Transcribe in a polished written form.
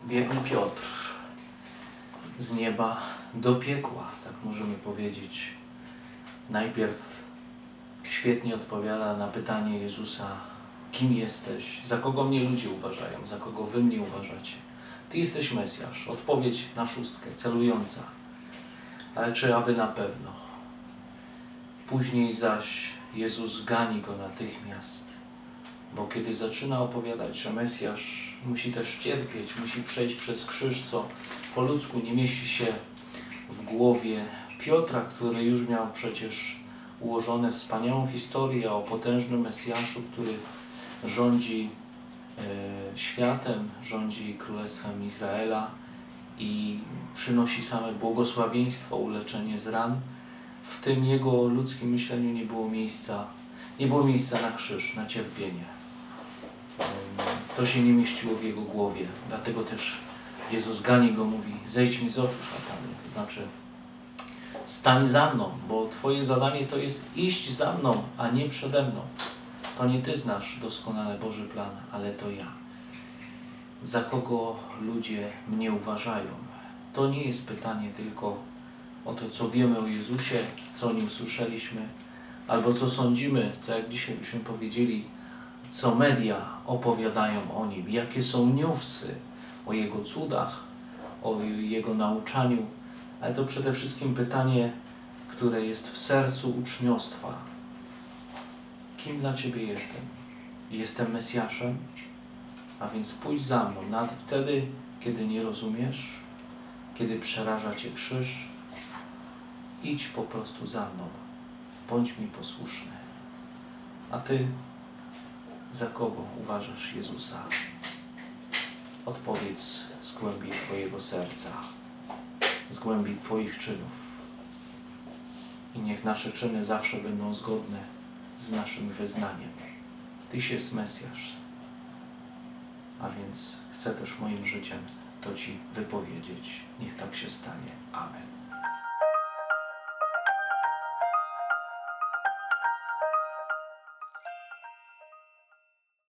Biedny Piotr z nieba do piekła, tak możemy powiedzieć. Najpierw świetnie odpowiada na pytanie Jezusa: kim jesteś? Za kogo mnie ludzie uważają? Za kogo wy mnie uważacie? Ty jesteś Mesjasz. Odpowiedź na szóstkę, celująca. Ale czy aby na pewno? Później zaś Jezus gani go natychmiast. Bo kiedy zaczyna opowiadać, że Mesjasz musi też cierpieć, musi przejść przez krzyż, co po ludzku nie mieści się w głowie Piotra, który już miał przecież ułożone wspaniałą historię o potężnym Mesjaszu, który rządzi światem, rządzi Królestwem Izraela i przynosi same błogosławieństwo, uleczenie z ran. W tym jego ludzkim myśleniu nie było miejsca na krzyż, na cierpienie. To się nie mieściło w jego głowie. Dlatego też Jezus gani go, mówi: zejdź mi z oczu, szatanie. To znaczy, stań za mną, bo twoje zadanie to jest iść za mną, a nie przede mną. To nie ty znasz doskonale Boży plan, ale to ja. Za kogo ludzie mnie uważają? To nie jest pytanie tylko o to, co wiemy o Jezusie, co o Nim słyszeliśmy, albo co sądzimy, co jak dzisiaj byśmy powiedzieli, co media opowiadają o Nim, jakie są newsy o Jego cudach, o Jego nauczaniu, ale to przede wszystkim pytanie, które jest w sercu uczniostwa. Kim dla Ciebie jestem? Jestem Mesjaszem? A więc pójdź za mną, nawet wtedy, kiedy nie rozumiesz, kiedy przeraża Cię krzyż. Idź po prostu za mną. Bądź mi posłuszny. A Ty za kogo uważasz Jezusa? Odpowiedz z głębi Twojego serca, z głębi Twoich czynów. I niech nasze czyny zawsze będą zgodne z naszym wyznaniem. Tyś jest Mesjasz, a więc chcę też moim życiem to Ci wypowiedzieć. Niech tak się stanie. Amen.